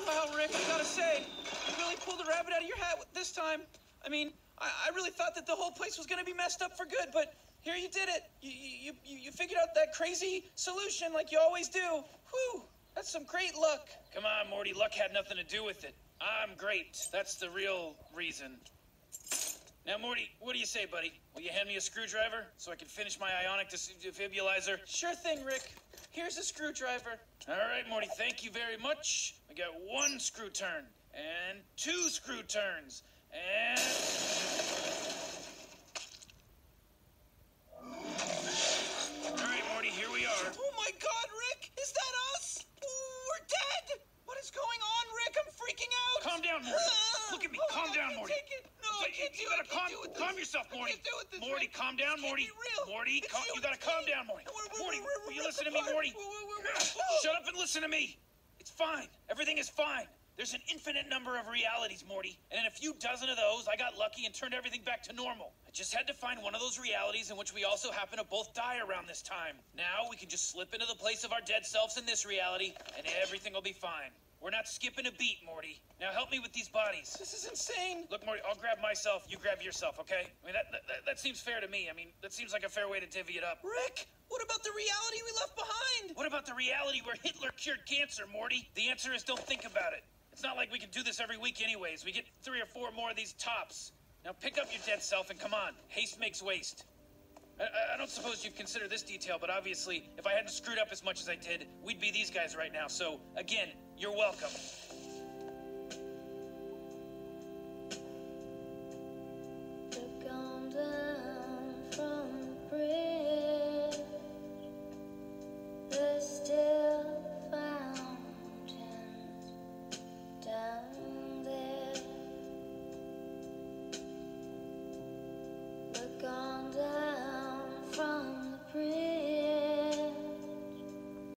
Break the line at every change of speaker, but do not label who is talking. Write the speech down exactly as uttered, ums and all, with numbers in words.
Wow, Rick, I gotta say, you really pulled a rabbit out of your hat this time. I mean, I, I really thought that the whole place was gonna be messed up for good, but here you did it. You, you, you, you figured out that crazy solution like you always do. Whew, that's some great luck.
Come on, Morty, luck had nothing to do with it. I'm great. That's the real reason. Now, Morty, what do you say, buddy? Will you hand me a screwdriver so I can finish my ionic defibrillator?
Sure thing, Rick. Here's a screwdriver.
All right, Morty, thank you very much. We got one screw turn, and two screw turns, and... All right, Morty, here we are.
Oh my God, Rick! Is that us? We're dead! What is going on, Rick? I'm freaking out!
Calm down, Morty.
Ah!
Look at me.
Oh,
calm
I
down,
can't
Morty.
Take it. No, I can't do
you
it.
gotta
I can't
calm,
do it this
calm
way.
yourself,
I
Morty.
can't do it this
Morty,
way.
calm down,
This
Morty.
can't be real.
Morty,
It's
calm,
you,
you gotta
it's
calm
me.
down, Morty.
We're- we're-
Morty,
we're-
will you
we're
listen to me,
apart.
Morty?
We're- we're- we're-
Shut up and listen to me. It's fine. Everything is fine. There's an infinite number of realities, Morty. And in a few dozen of those, I got lucky and turned everything back to normal. I just had to find one of those realities in which we also happen to both die around this time. Now we can just slip into the place of our dead selves in this reality, and everything will be fine. We're not skipping a beat, Morty. Now help me with these bodies.
This is insane.
Look, Morty, I'll grab myself, you grab yourself, okay? I mean, that, that, that seems fair to me. I mean, that seems like a fair way to divvy it up.
Rick, what about the reality we left behind?
What about the reality where Hitler cured cancer, Morty? The answer is don't think about it. It's not like we can do this every week anyways. We get three or four more of these tops. Now pick up your dead self and come on. Haste makes waste. I, I don't suppose you've considered this detail, but obviously, if I hadn't screwed up as much as I did, we'd be these guys right now. So, again, you're welcome.